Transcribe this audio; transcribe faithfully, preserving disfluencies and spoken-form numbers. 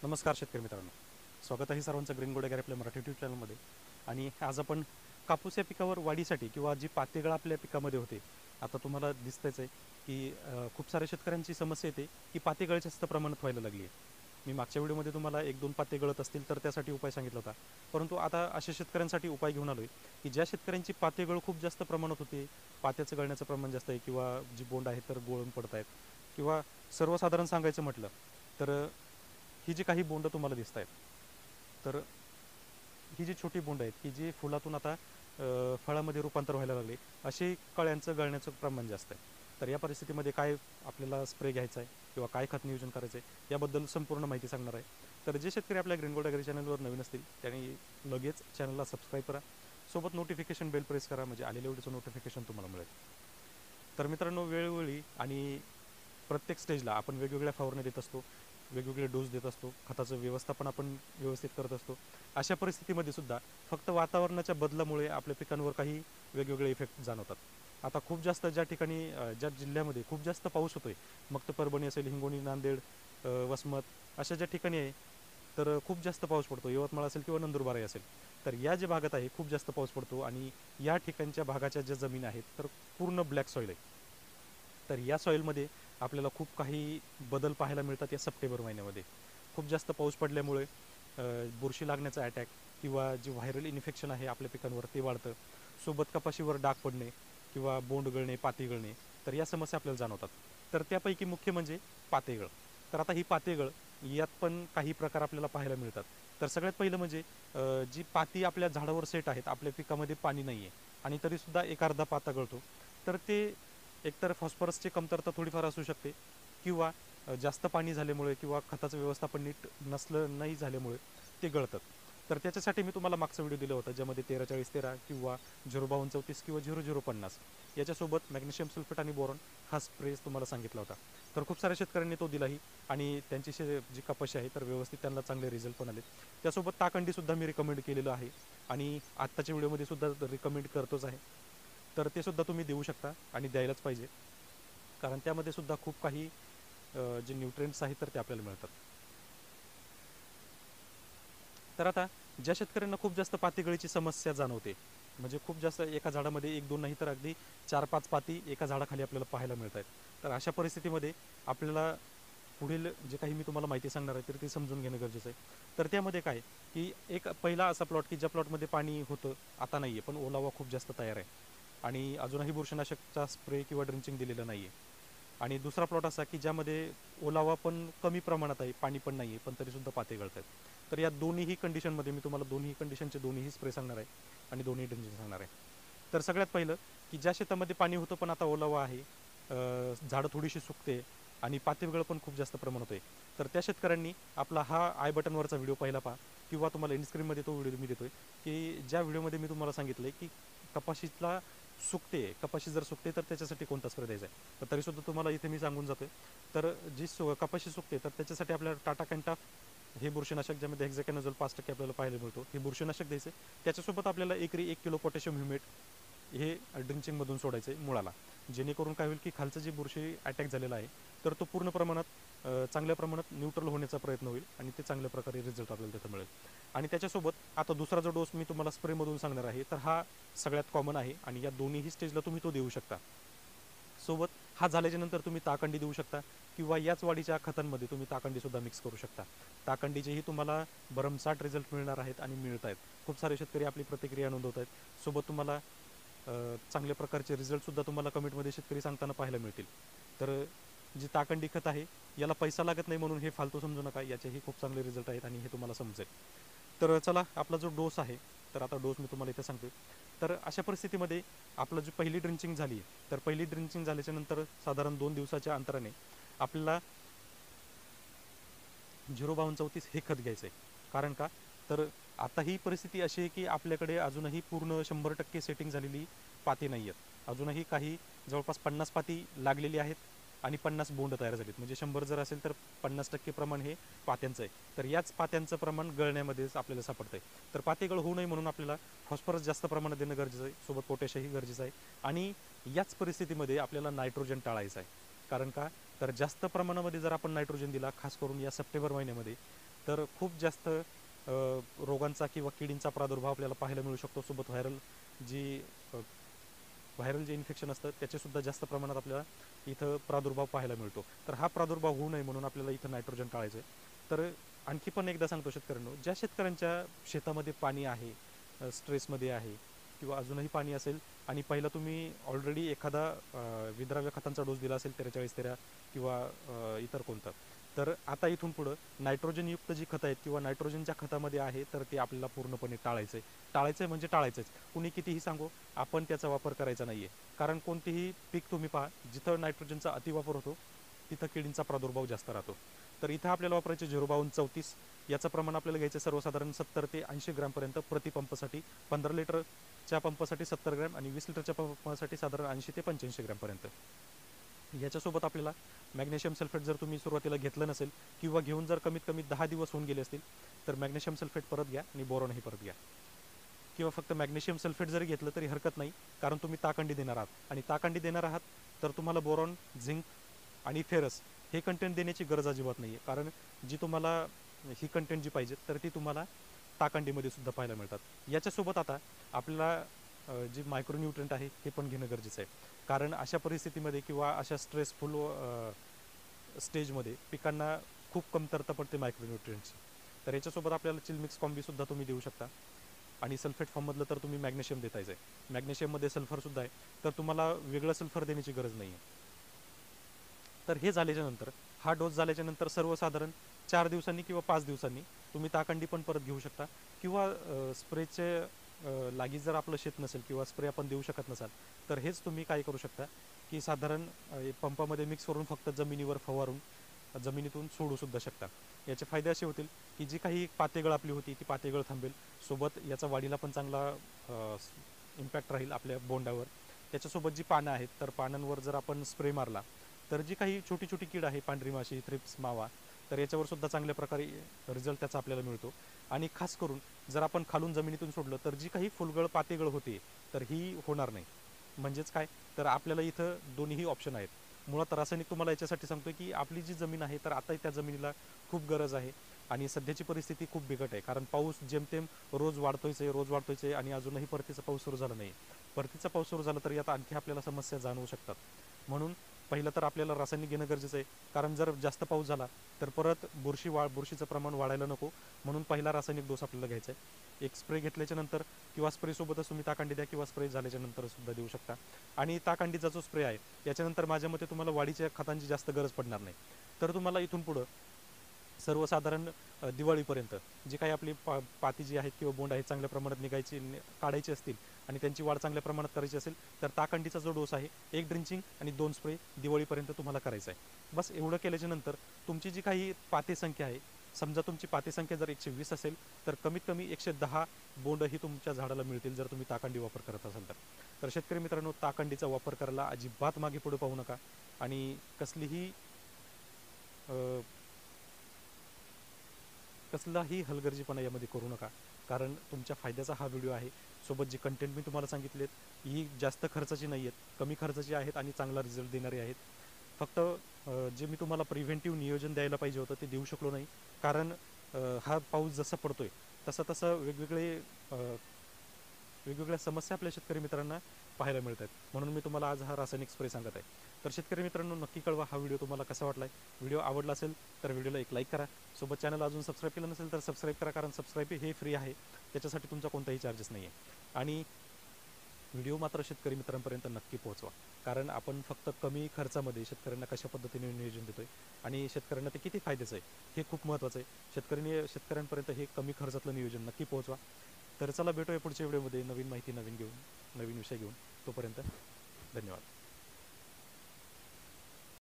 नमस्कार शेतकरी मित्रांनो, स्वागत आहे सर्वांचं ग्रीन गोल्ड ॲग्री आपल्या मराठी यूट्यूब चॅनलमध्ये. आणि आज आपण कापूस या पिकावर वाढीसाठी किंवा जी पातेगळ आपल्या पिकामध्ये होते, आता तुम्हाला दिसतंच आहे की अ, खूप साऱ्या शेतकऱ्यांची समस्या येते की पातेगळ जास्त प्रमाणात व्हायला लागली आहे. मी मागच्या व्हिडिओमध्ये तुम्हाला एक दोन पाते गळत असतील तर त्यासाठी उपाय सांगितला होता, परंतु आता अशा शेतकऱ्यांसाठी उपाय घेऊन आलो आहे की ज्या शेतकऱ्यांची पातेगळ खूप जास्त प्रमाणात होते, पात्याचं गळण्याचं प्रमाण जास्त आहे किंवा जी बोंड आहेत तर गळून पडत आहेत, किंवा सर्वसाधारण सांगायचं म्हटलं तर ही जी काही बोंड तुम्हाला दिसत आहेत, तर ही जी छोटी बोंड आहेत की जी फुलातून आता अ, फळामध्ये रूपांतर व्हायला लागले, अशी कळ्यांचं गळण्याचं प्रमाण जास्त आहे. तर या परिस्थितीमध्ये काय आपल्याला स्प्रे घ्यायचा आहे किंवा काय खत नियोजन करायचं आहे याबद्दल संपूर्ण माहिती सांगणार आहे. तर जे शेतकरी आपल्या ग्रीन गोल्ड ॲग्री चॅनलवर नवीन असतील त्यांनी लगेच चॅनलला सबस्क्राईब करा, सोबत नोटिफिकेशन बेल प्रेस करा, म्हणजे आलेल्या व्हिडिओचं नोटिफिकेशन तुम्हाला मिळेल. तर मित्रांनो, वेळोवेळी आणि प्रत्येक स्टेजला आपण वेगवेगळ्या फवारणी देत असतो, वेगवेगळे डोस देत असतो, खताचं व्यवस्थापन आपण व्यवस्थित करत असतो. अशा परिस्थितीमध्ये सुद्धा फक्त वातावरणाच्या बदलामुळे आपल्या पिकांवर काही वेगवेगळे इफेक्ट जाणवतात. आता खूप जास्त ज्या ठिकाणी अ, ज्या जिल्ह्यामध्ये खूप जास्त पाऊस होतो आहे, मग तर परभणी असेल, हिंगोली, नांदेड, अ, वसमत अशा ज्या ठिकाणी आहे तर खूप जास्त पाऊस पडतो, यवतमाळ असेल किंवा नंदुरबार असेल, तर या ज्या भागात आहे खूप जास्त पाऊस पडतो आणि या ठिकाणच्या भागाच्या ज्या जमीन आहेत तर पूर्ण ब्लॅक सॉईल आहे. तर या सॉईलमध्ये आपल्याला खूप काही बदल पाहायला मिळतात. या सप्टेंबर महिन्यामध्ये खूप जास्त पाऊस पडल्यामुळे अ, बुरशी लागण्याचा अटॅक किंवा जे व्हायरल इन्फेक्शन आहे आपल्या पिकांवर ते वाढतं. सोबत कपाशीवर डाग पडणे किंवा बोंड गळणे, पाती गळणे, तर या समस्या आपल्याला जाणवतात. तर त्यापैकी मुख्य म्हणजे पातेगळ. तर आता ही पातेगळ यात पण काही प्रकार आपल्याला पाहायला मिळतात. तर सगळ्यात पहिलं म्हणजे अ, जी पाती आपल्या झाडावर सेट आहेत, आपल्या पिकामध्ये पाणी नाही आहे आणि तरीसुद्धा एक अर्धा पाता गळतो, तर ते एकतर फॉस्फरसची कमतरता थोडीफार असू शकते किंवा अ, जास्त पाणी झाल्यामुळे किंवा खताचं व्यवस्थापन नीट नसलं नाही झाल्यामुळे ते गळतात. तर त्याच्यासाठी मी तुम्हाला मागचा व्हिडिओ दिला होता, ज्यामध्ये तेरा चाळीस तेरा किंवा झिरो बावन्न चौतीस किंवा झिरो झिरो पन्नास याच्यासोबत मॅग्नेशियम सल्फेट आणि बोरॉन हा स्प्रे तुम्हाला सांगितला होता. तर खूप साऱ्या शेतकऱ्यांनी तो दिलाही आणि त्यांची शे जी कपाशी आहे तर व्यवस्थित त्यांना चांगले रिझल्ट पण आले. त्यासोबत ताकंडीसुद्धा मी रिकमेंड केलेलं आहे आणि आत्ताच्या व्हिडिओमध्ये सुद्धा रिकमेंड करतोच आहे. तर ते सुद्धा तुम्ही देऊ शकता आणि द्यायलाच पाहिजे, कारण त्यामध्ये सुद्धा खूप काही अ, जे न्यूट्रिएंट्स आहेत तर ते आपल्याला मिळतात. तर आता ज्या शेतकऱ्यांना खूप जास्त पातीगळीची समस्या जाणवते, म्हणजे खूप जास्त एका झाडामध्ये एक दोन नाही तर अगदी चार पाच पाती एका झाडाखाली आपल्याला पाहायला मिळत आहेत, तर अशा परिस्थितीमध्ये आपल्याला पुढील जे काही मी तुम्हाला माहिती सांगणार आहे तर ते समजून घेणं गरजेचं आहे. तर त्यामध्ये काय की एक पहिला असा प्लॉट की ज्या प्लॉटमध्ये पाणी होतं, आता नाही आहे, पण ओलावा खूप जास्त तयार आहे आणि अजूनही बुरशीनाशकचा स्प्रे किंवा ड्रिंचिंग दिलेलं नाही आहे. आणि दुसरा प्लॉट असा की ज्यामध्ये ओलावा पण कमी प्रमाणात आहे, पाणी पण नाही आहे, पण तरीसुद्धा पाते गळत आहेत. तर या दोन्हीही कंडिशनमध्ये मी तुम्हाला दोन्ही कंडिशनचे दोन्हीही स्प्रे सांगणार आहे आणि दोन्ही ड्रिंचिंग सांगणार आहे. तर सगळ्यात पहिलं की ज्या शेतामध्ये पाणी होतं पण आता ओलावा आहे, अ, झाडं थोडीशी सुकते आणि पातेगळ पण खूप जास्त प्रमाणात आहे, तर त्या शेतकऱ्यांनी आपला हा आय बटनवरचा व्हिडिओ पहिला पहा किंवा तुम्हाला इनस्क्रीनमध्ये तो व्हिडिओ मी देतोय की ज्या व्हिडिओमध्ये मी तुम्हाला सांगितलं आहे की कपाशीला सुकते, कपाशी जर सुकते तर त्याच्यासाठी कोणता स्प्रे द्यायचा आहे. तर तरीसुद्धा तुम्हाला इथे मी सांगून जातोय. तर जी सु कपाशी सुकते तर त्याच्यासाठी आपल्याला टाटा कॅन्टाफ हे बुरशीनाशक, ज्यामध्ये हेक्झाकॅनोझोल पाच टक्के आपल्याला पाहायला मिळतो, हे बुरशीनाशक द्यायचं. त्याच्यासोबत आपल्याला एकरी एक किलो पोटॅशियम ह्युमेट हे ड्रिंचिंगमधून सोडायचं आहे मुळाला, जेणेकरून काय होईल की खालचं जे बुरशी अटॅक झालेला आहे तर तो पूर्ण प्रमाणात अ, चांगल्या प्रमाणात न्यूट्रल होण्याचा प्रयत्न होईल आणि ते चांगल्या प्रकारे रिझल्ट आपल्याला तिथं मिळेल. आणि त्याच्यासोबत आता दुसरा जो डोस मी तुम्हाला स्प्रेमधून सांगणार आहे तर हा सगळ्यात कॉमन आहे आणि या दोन्हीही स्टेजला तुम्ही तो देऊ शकता. सोबत हा झाल्याच्या नंतर तुम्ही ताकंडी देऊ शकता किंवा याच वाढीच्या खतांमध्ये तुम्ही ताकंडीसुद्धा मिक्स करू शकता. ताकंडीचेही तुम्हाला भरमसाठ रिझल्ट मिळणार आहेत आणि मिळत आहेत. खूप सारे शेतकरी आपली प्रतिक्रिया नोंदवत आहेत. सोबत तुम्हाला अ, चांगल्या प्रकारचे रिझल्टसुद्धा तुम्हाला कमेंटमध्ये शेतकरी सांगताना पाहायला मिळतील. तर जी ताकंडी खत आहे याला पैसा लागत नाही म्हणून हे फालतू समजू नका, याचेही खूप चांगले रिझल्ट आहेत आणि हे तुम्हाला समजेल. तर चला, आपला जो डोस आहे तर आता डोस मी तुम्हाला इथे सांगतोय. तर अशा परिस्थितीमध्ये आपलं जी पहिली ड्रिंचिंग झाली तर पहिली ड्रिंचिंग झाल्याच्या नंतर साधारण दोन दिवसाच्या अंतराने आपल्याला झिरो बावन्न चौतीस हे खत घ्यायचं आहे. कारण का, तर आता ही परिस्थिती अशी आहे की आपल्याकडे अजूनही पूर्ण शंभर टक्के सेटिंग झालेली पाती नाही आहेत. अजूनही काही जवळपास पन्नास पाती लागलेली आहेत आणि पन्नास बोंड तयार झालीत, म्हणजे शंभर जर असेल तर पन्नास टक्के प्रमाण हे पात्यांचं आहे. तर याच पात्यांचं प्रमाण गळण्यामध्येच आपल्याला सापडतं आहे. तर पातेगळ होऊ नये म्हणून आपल्याला फॉस्फरस जास्त प्रमाणात देणं गरजेचं आहे, सोबत पोटॅशही गरजेचं आहे. आणि याच परिस्थितीमध्ये आपल्याला नायट्रोजन टाळायचं आहे. कारण का, तर जास्त प्रमाणामध्ये जर आपण नायट्रोजन दिला, खास करून या सप्टेंबर महिन्यामध्ये, तर खूप जास्त अ, रोगांचा किंवा किडींचा प्रादुर्भाव आपल्याला पाहायला मिळू शकतो. सोबत व्हायरल जी अ, व्हायरल जे इन्फेक्शन असतं त्याचेसुद्धा जास्त प्रमाणात आपल्याला इथं प्रादुर्भाव पाहायला मिळतो. तर हा प्रादुर्भाव होऊ नये म्हणून आपल्याला इथं नायट्रोजन टाळायचं आहे. तर आणखी पण एकदा सांगतो शेतकऱ्यांनो, ज्या शेतकऱ्यांच्या शेतामध्ये पाणी आहे, स्ट्रेसमध्ये आहे किंवा अजूनही पाणी असेल आणि पहिला तुम्ही ऑलरेडी एखादा विद्राव्य खतांचा डोस दिला असेल तेरेचाळीस तेरा किंवा इतर कोणता, तर आता इथून पुढं नायट्रोजनयुक्त जी खतं आहेत किंवा नायट्रोजनच्या खतामध्ये आहे तर ते आपल्याला पूर्णपणे टाळायचं आहे. टाळायचं आहे म्हणजे टाळायचंच. कुणी कितीही सांगो, आपण त्याचा वापर करायचा नाही आहे. कारण कोणतेही पीक तुम्ही पहा, जिथं नायट्रोजनचा अतिवापर होतो तिथं किडींचा प्रादुर्भाव जास्त राहतो. तर इथं आपल्याला वापरायचे झिरो बावन्न चौतीस, याचं प्रमाण आपल्याला घ्यायचं सर्वसाधारण सत्तर ते ऐंशी ग्रॅमपर्यंत प्रति पंपसाठी. पंधरा लिटरच्या पंपासाठी सत्तर ग्रॅम आणि वीस लिटरच्या पंपासाठी साधारण ऐंशी ते पंच्याऐंशी ग्रॅमपर्यंत. याच्यासोबत आपल्याला मॅग्नेशियम सल्फेट जर तुम्ही सुरुवातीला घेतलं नसेल किंवा घेऊन जर कमीत कमी दहा दिवस होऊन गेले असतील तर मॅग्नेशियम सल्फेट परत घ्या आणि बोरॉनही परत घ्या. किंवा फक्त मॅग्नेशियम सल्फेट जरी घेतलं तरी हरकत नाही, कारण तुम्ही ताकंडी देणार आहात आणि ताकंडी देणार आहात तर तुम्हाला बोरॉन, झिंक आणि फेरस हे कंटेंट देण्याची गरज अजिबात नाही आहे. कारण जी तुम्हाला ही कंटेंट जी पाहिजे तर ती तुम्हाला ताकंडीमध्ये सुद्धा पाहायला मिळतात. याच्यासोबत आता आपल्याला जी मायक्रोन्यूट्रिएंट आहे हे पण घेणं गरजेचं आहे. कारण अशा परिस्थितीमध्ये किंवा अशा स्ट्रेसफुल स्टेजमध्ये पिकांना खूप कमतरता पडते मायक्रोन्यूट्रिएंटची. तर याच्यासोबत आपल्याला चिलमिक्स कॉम्बीसुद्धा तुम्ही देऊ शकता आणि सल्फेट फॉर्ममधलं तर तुम्ही मॅग्नेशियम देतायच आहे. मॅग्नेशियममध्ये सल्फरसुद्धा आहे, तर तुम्हाला वेगळं सल्फर देण्याची गरज नाही आहे. तर हे झाल्याच्यानंतर, हा डोस झाल्याच्यानंतर सर्वसाधारण चार दिवसांनी किंवा पाच दिवसांनी तुम्ही ताकंडी पण परत घेऊ शकता. किंवा स्प्रेचे लागीच जर आपलं शेत नसेल किंवा स्प्रे आपण देऊ शकत नसाल तर हेच तुम्ही काय करू शकता की साधारण पंपामध्ये मिक्स करून फक्त जमिनीवर फवारून जमिनीतून सोडूसुद्धा शकता. याचे फायदे असे होतील की जी काही पातेगळ आपली होती ती पातेगळ थांबेल, सोबत याचा वाढीला पण चांगला इम्पॅक्ट राहील आपल्या बोंडावर. त्याच्यासोबत जी पानं आहेत तर पानांवर जर आपण स्प्रे मारला तर जी काही छोटी छोटी कीड आहे, पांढरी माशी, थ्रिप्स, मावा, तर याच्यावर सुद्धा चांगल्या प्रकारे रिझल्ट त्याचा आपल्याला मिळतो. आणि खास करून जर आपण खालून जमिनीतून सोडलं तर जी काही फुलगळ पातेगळ होते तर ही होणार नाही. म्हणजेच काय, तर आपल्याला इथं दोन्हीही ऑप्शन आहेत. मुळात रासायनिक तुम्हाला याच्यासाठी सांगतोय की आपली जी जमीन आहे तर आता त्या जमिनीला खूप गरज आहे आणि सध्याची परिस्थिती खूप बिकट आहे. कारण पाऊस जेमतेम रोज वाढतोयच आहे रोज वाढतोयच आहे आणि अजूनही परतीचा पाऊस सुरू झाला नाही. परतीचा पाऊस सुरू झाला तर यात आणखी आपल्याला समस्या जाणवू शकतात. म्हणून पहिलं तर आपल्याला रासायनिक घेणं गरजेचं आहे. कारण जर जास्त पाऊस झाला तर परत बुरशी वाढ बुरशीचं प्रमाण वाढायला नको, म्हणून पहिला रासायनिक डोस आपल्याला घ्यायचा आहे. एक स्प्रे घेतल्याच्या नंतर किंवा स्प्रेसोबतच तुम्ही ताकंडी द्या किंवा स्प्रे झाल्याच्या नंतर सुद्धा देऊ शकता. आणि ताकंडीचा जो स्प्रे आहे याच्यानंतर माझ्या मते तुम्हाला वाढीच्या खतांची जास्त गरज पडणार नाही. तर तुम्हाला इथून पुढं सर्वसाधारण दिवाळीपर्यंत जी काही आपली पा पाती जी आहेत किंवा बोंड आहेत चांगल्या प्रमाणात निघायची काढायची असतील आणि त्यांची वाढ चांगल्या प्रमाणात करायची असेल तर ताकंडीचा जो डोस आहे एक ड्रिंचिंग आणि दोन स्प्रे दिवाळीपर्यंत तुम्हाला करायचा आहे. बस एवढं केल्याच्या नंतर तुमची जी काही पाते संख्या आहे, समजा तुमची पाते संख्या जर एकशे वीस असेल तर कमीत कमी एकशे दहा बोंड ही तुमच्या झाडाला मिळतील जर तुम्ही ताकंडी वापर करत असाल तर. तर शेतकरी मित्रांनो, ताकंडीचा वापर करायला अजिबात मागे पुढे पाहू नका आणि कसलीही कसलाही हलगर्जीपणा यामध्ये करू नका. कारण तुमच्या फायद्याचा हा व्हिडिओ आहे. सोबत जी कंटेंट मी तुम्हाला सांगितलेत ही जास्त खर्चाची नाही आहेत, कमी खर्चाची आहेत आणि चांगला रिझल्ट देणारे आहेत. फक्त जे मी तुम्हाला प्रिव्हेंटिव्ह नियोजन द्यायला पाहिजे होतं ते देऊ शकलो नाही. कारण हा पाऊस जसा पडतोय तसं तसं वेगवेगळे वेगवेगळ्या समस्या आपल्या शेतकरी मित्रांना पाहायला मिळत आहेत. म्हणून मी तुम्हाला आज हा रासायनिक स्प्रे सांगत आहे. तर शेतकरी मित्रांनो, नक्की कळवा हा व्हिडिओ तुम्हाला कसा वाटला आहे. व्हिडिओ आवडला असेल तर व्हिडिओला एक लाईक करा. सोबत चॅनल अजून सबस्क्राईब केलं नसेल तर सबस्क्राईब करा, कारण सबस्क्राईब हे फ्री आहे, त्याच्यासाठी तुमचा कोणताही चार्जेस नाही आहे. आणि व्हिडिओ मात्र शेतकरी मित्रांपर्यंत नक्की पोहोचवा, कारण आपण फक्त कमी खर्चामध्ये शेतकऱ्यांना कशा पद्धतीने नियोजन देतोय आणि शेतकऱ्यांना ते किती फायद्याचं आहे हे खूप महत्त्वाचं आहे. शेतकऱ्यांनी शेतकऱ्यांपर्यंत हे कमी खर्चातलं नियोजन नक्की पोहोचवा. तर चला भेटूया पुढच्या व्हिडिओमध्ये नवीन माहिती नवीन घेऊन नवीन विषय घेऊन. तोपर्यंत धन्यवाद.